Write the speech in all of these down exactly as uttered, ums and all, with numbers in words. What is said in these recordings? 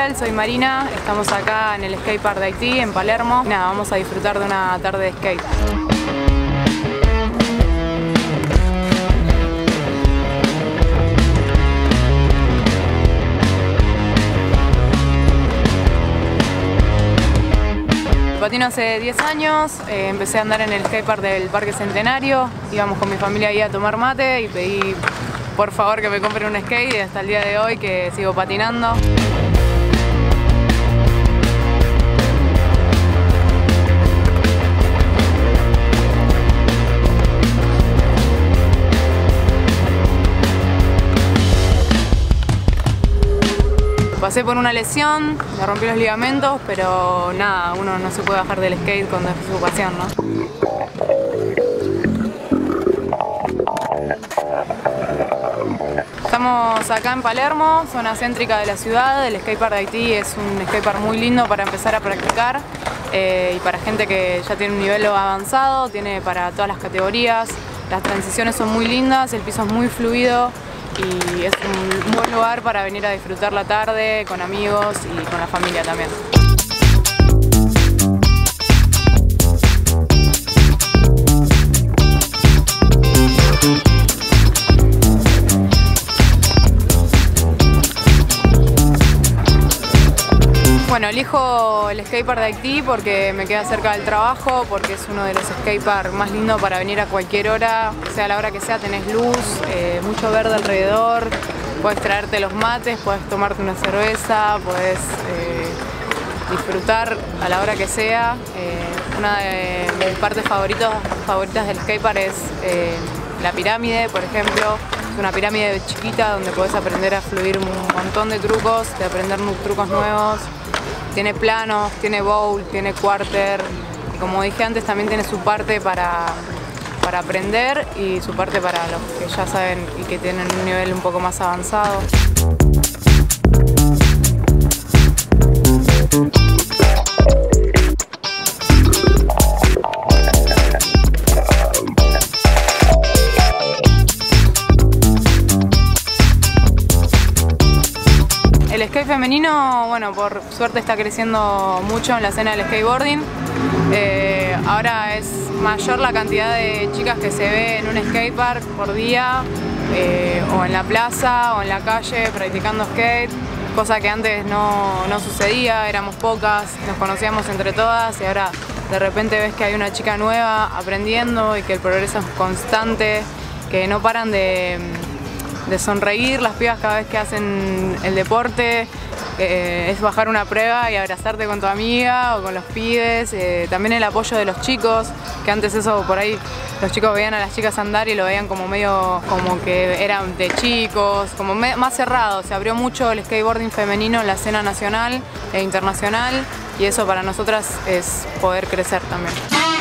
Ariel, soy Marina, estamos acá en el skatepark de Haití, en Palermo. Nada, vamos a disfrutar de una tarde de skate. Patino hace diez años, eh, empecé a andar en el skatepark del Parque Centenario, íbamos con mi familia ahí a tomar mate y pedí por favor que me compren un skate y hasta el día de hoy que sigo patinando. Pasé por una lesión, me rompí los ligamentos, pero nada, uno no se puede bajar del skate cuando es su pasión, ¿no? Estamos acá en Palermo, zona céntrica de la ciudad. El skatepark de Haití es un skatepark muy lindo para empezar a practicar eh, y para gente que ya tiene un nivel avanzado, tiene para todas las categorías. Las transiciones son muy lindas, el piso es muy fluido y es un buen lugar para venir a disfrutar la tarde con amigos y con la familia también. Bueno, elijo el skatepark de Haití porque me queda cerca del trabajo, porque es uno de los skateparks más lindos para venir a cualquier hora, sea la hora que sea, tenés luz, eh, mucho verde alrededor, puedes traerte los mates, puedes tomarte una cerveza, puedes eh, disfrutar a la hora que sea. Eh, una de mis partes favoritos, favoritas del skatepark es eh, la pirámide, por ejemplo. Es una pirámide chiquita donde podés aprender a fluir un montón de trucos, de aprender trucos nuevos. Tiene planos, tiene bowl, tiene quarter y como dije antes también tiene su parte para, para aprender y su parte para los que ya saben y que tienen un nivel un poco más avanzado. El skate femenino, bueno, por suerte está creciendo mucho en la escena del skateboarding. Eh, ahora es mayor la cantidad de chicas que se ve en un skatepark por día, eh, o en la plaza o en la calle practicando skate, cosa que antes no, no sucedía, éramos pocas, nos conocíamos entre todas y ahora de repente ves que hay una chica nueva aprendiendo y que el progreso es constante, que no paran de... de sonreír las pibas cada vez que hacen el deporte, eh, es bajar una prueba y abrazarte con tu amiga o con los pibes, eh, también el apoyo de los chicos, que antes eso por ahí los chicos veían a las chicas andar y lo veían como medio como que eran de chicos, como me, más cerrado, se abrió mucho el skateboarding femenino en la escena nacional e internacional y eso para nosotras es poder crecer también.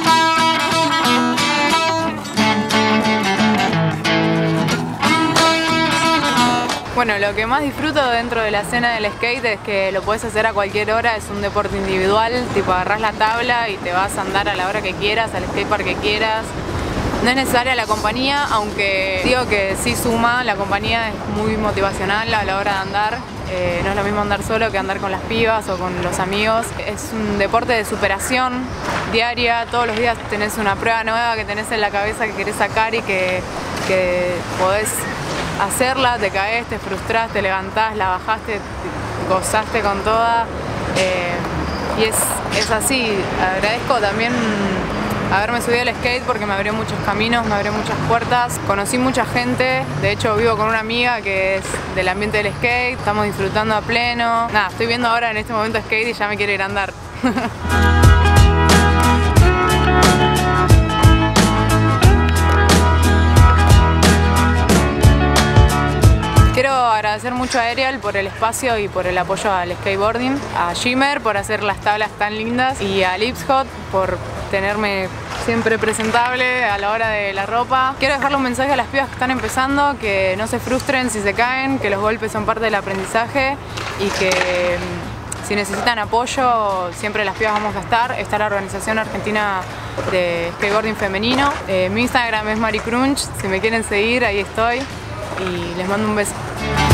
Bueno, lo que más disfruto dentro de la escena del skate es que lo podés hacer a cualquier hora, es un deporte individual, tipo agarrás la tabla y te vas a andar a la hora que quieras, al skatepark que quieras. No es necesaria la compañía, aunque digo que sí suma, la compañía es muy motivacional a la hora de andar. Eh, no es lo mismo andar solo que andar con las pibas o con los amigos. Es un deporte de superación diaria, todos los días tenés una prueba nueva que tenés en la cabeza que querés sacar y que, que podés hacerla, te caes, te frustrás, te levantás, la bajaste, gozaste con toda. Eh, y es, es así, agradezco también haberme subido al skate porque me abrió muchos caminos, me abrió muchas puertas, conocí mucha gente, de hecho vivo con una amiga que es del ambiente del skate, estamos disfrutando a pleno. Nada, estoy viendo ahora en este momento skate y ya me quiero ir a andar. Quiero agradecer mucho a Ariel por el espacio y por el apoyo al skateboarding, a Jimmer por hacer las tablas tan lindas y a Lipshot por tenerme siempre presentable a la hora de la ropa. Quiero dejarle un mensaje a las pibas que están empezando, que no se frustren si se caen, que los golpes son parte del aprendizaje y que si necesitan apoyo siempre las pibas vamos a estar. Está la Organización Argentina de Skateboarding Femenino. Eh, mi Instagram es Maricrunch, si me quieren seguir ahí estoy y les mando un beso.